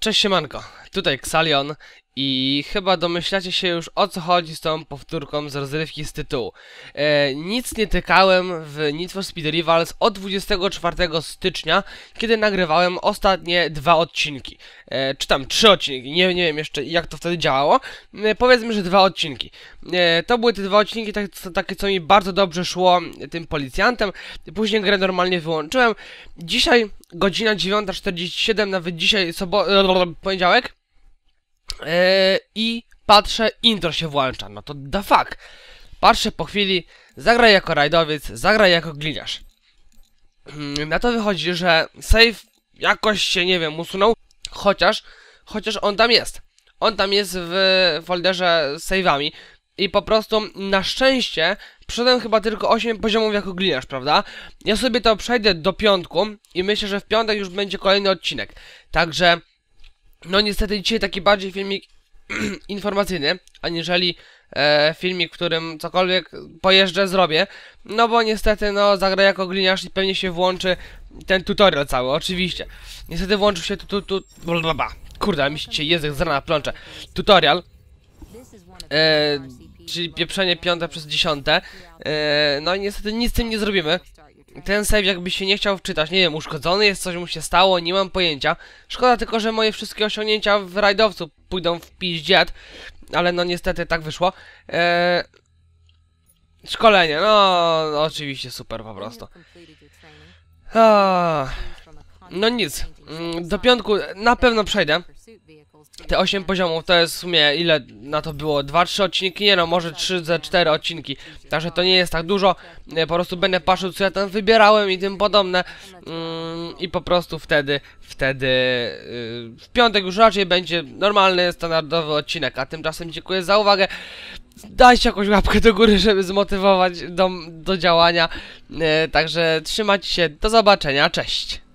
Cześć siemanko, tutaj Xalion i chyba domyślacie się już, o co chodzi z tą powtórką z rozrywki z tytułu. Nic nie tykałem w Need for Speed Rivals od 24 stycznia, kiedy nagrywałem ostatnie 2 odcinki. Czy tam 3 odcinki, nie wiem jeszcze jak to wtedy działało. Powiedzmy, że 2 odcinki. To były te 2 odcinki takie, co mi bardzo dobrze szło tym policjantem. Później grę normalnie wyłączyłem. Dzisiaj godzina 9:47, nawet dzisiaj poniedziałek. I patrzę, intro się włącza. No to the fuck. Patrzę po chwili, zagraj jako rajdowiec, zagraj jako gliniarz. Na to wychodzi, że save jakoś się, nie wiem, usunął. Chociaż on tam jest. On tam jest w folderze z save'ami. I po prostu, na szczęście, przeszedłem chyba tylko 8 poziomów jako gliniarz, prawda? Ja sobie to przejdę do piątku i myślę, że w piątek już będzie kolejny odcinek. Także, no niestety dzisiaj taki bardziej filmik informacyjny, aniżeli filmik, w którym cokolwiek pojeżdżę, zrobię. No bo niestety, no, zagrę jako gliniarz i pewnie się włączy ten tutorial cały, oczywiście. Niestety włączył się kurde, ale mi się dzisiaj język z rana plącze. Tutorial. Czyli pieprzenie 5 przez 10. No i niestety nic z tym nie zrobimy. Ten save jakby się nie chciał wczytać, nie wiem, uszkodzony jest, coś mu się stało, nie mam pojęcia. Szkoda tylko, że moje wszystkie osiągnięcia w rajdowcu pójdą w piździet. Ale no niestety tak wyszło. Szkolenie, no oczywiście super po prostu. No nic, do piątku na pewno przejdę. Te 8 poziomów to jest w sumie, ile na to było? 2-3 odcinki? Nie no, może 3-4 odcinki. Także to nie jest tak dużo. Po prostu będę patrzył, co ja tam wybierałem i tym podobne. I po prostu wtedy w piątek już raczej będzie normalny, standardowy odcinek. A tymczasem dziękuję za uwagę. Dajcie jakąś łapkę do góry, żeby zmotywować do działania. Także trzymajcie się, do zobaczenia, cześć!